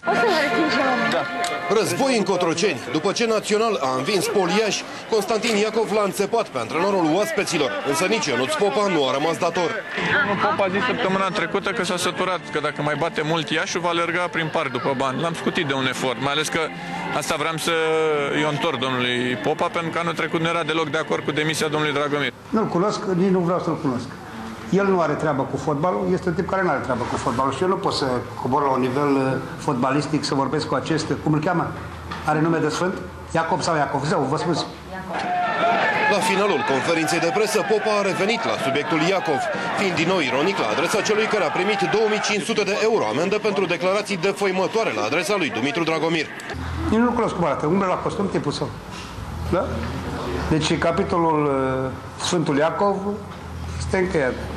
Da. Război în Cotroceni. După ce Național a învins Poliaș, Constantin Iacov l-a înțepat pe antrenorul oaspeților, însă nici Ionuț Popa nu a rămas dator. Domnul Popa a zis săptămâna trecută că s-a săturat, că dacă mai bate mult Iașul va alerga prin parc după bani. L-am scutit de un efort, mai ales că asta vreau să i-o întorc domnului Popa, pentru că anul trecut nu era deloc de acord cu demisia domnului Dragomir. Nu-l cunosc, nici nu vreau să-l cunosc. El nu are treabă cu fotbalul, este un tip care nu are treabă cu fotbalul și eu nu pot să cobor la un nivel fotbalistic să vorbesc cu acest, cum îl cheamă? Are nume de sfânt? Iacob sau Iacov? Zău, vă spun. La finalul conferinței de presă, Popa a revenit la subiectul Iacov, fiind din nou ironic la adresa celui care a primit 2500 de euro amendă pentru declarații defăimătoare la adresa lui Dumitru Dragomir. Eu nu cunosc cum arată, umblă la costum tipul său. Da? Deci capitolul Sfântul Iacov este încheiat.